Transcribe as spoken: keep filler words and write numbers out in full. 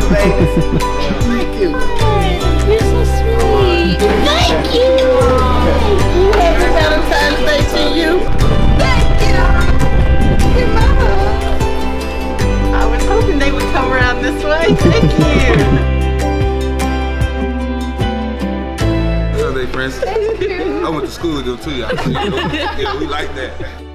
baby. Thank you. You're so sweet. Thank you. Happy Valentine's Day to you. Thank you. Your mama. I was hoping they would come around this way. Thank you. Hey, Francis. I went to school with them too, y'all. Yeah, we like that.